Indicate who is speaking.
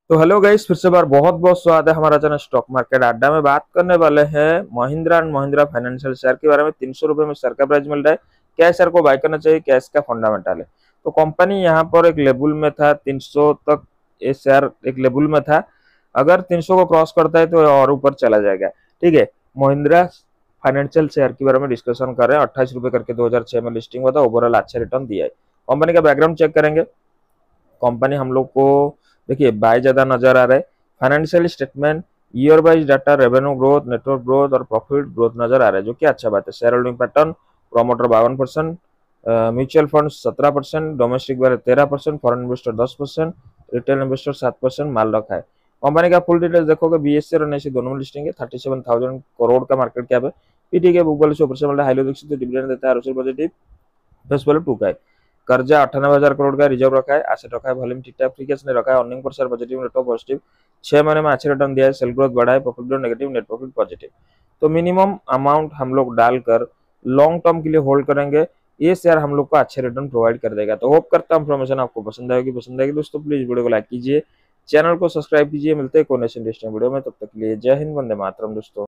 Speaker 1: तो hello guys, फिर से बार बहुत बहुत स्वागत है हमारा चैनल स्टॉक मार्केट अड्डा में। बात करने वाले हैं Mahindra and Mahindra financial share के बारे में। 300 रुपए में शेयर का प्राइस मिल रहा है। क्या शेयर को बाय करना चाहिए, क्या इसका फंडामेंटल है। तो कंपनी यहाँ पर एक लेवल में था 300 तक, ये शेयर एक लेवल में था। अगर 300 को क्रॉस करता है तो और ऊपर चला जाएगा। ठीक है, महिंद्रा फाइनेंशियल शेयर के बारे में डिस्कशन कर रहे हैं। 28 रुपए करके 2006 में लिस्टिंग हुआ था। ओवरऑल अच्छा रिटर्न दिया है। कंपनी का बैकग्राउंड चेक करेंगे। कंपनी हम लोग को देखिए बाय ज्यादा नजर आ रहा है। Financial statement, year wise data, revenue growth, network growth और प्रॉफिट ग्रोथ नजर आ रहा है, जो कि अच्छा बात है। Shareholding pattern, promoter 52%, mutual fund 17%, domestic वाले 13%, फॉरेन इन्वेस्टर 10%, रिटेल इन्वेस्टर 7% माल रखा है। कंपनी का फुल डिटेल्स देखोगे, बीएससी और एनएससी दोनों में लिस्टिंग है। 37,000 करोड़ का मार्केट कैप है। पीटी के बुक वैल्यू से ऊपर से मिलता है। हाईली विकसित डिविडेंड देता है। आरओसी पॉजिटिव, फेस वैल्यू 2 का है। कर्जा 98,000 करोड़ का रिजर्व रखा है। एसेट रखा है। वॉल्यूम ठीक ठाक, फ्री कैश नहीं रखा है। Earning per share positive, net positive. 6 महीने में अच्छे रिटर्न दिया है। सेल ग्रोथ बढ़ा है। Profit growth negative, net profit positive. तो मिनिमम अमाउंट हम लोग डालकर लॉन्ग टर्म के लिए होल्ड करेंगे। ये शेयर हम लोग को अच्छे रिटर्न प्रोवाइड कर देगा। तो होप करता हूं इन्फॉर्मेशन आपको पसंद आएगी दोस्तों। प्लीज वीडियो को लाइक कीजिए, चैनल को सब्सक्राइब कीजिए। मिलते हैं कोई नेक्स्ट इंटरेस्टिंग वीडियो में। तब तक के लिए जय हिंद, वंदे मातरम दोस्तों।